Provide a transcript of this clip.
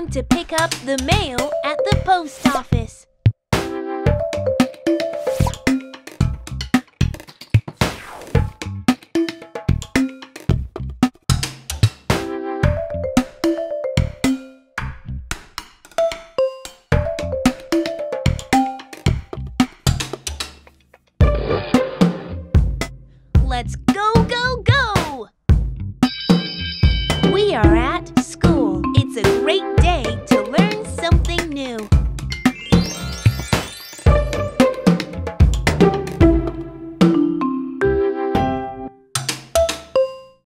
time to pick up the mail at the post office. Let's go, go, go! We are at school. It's a great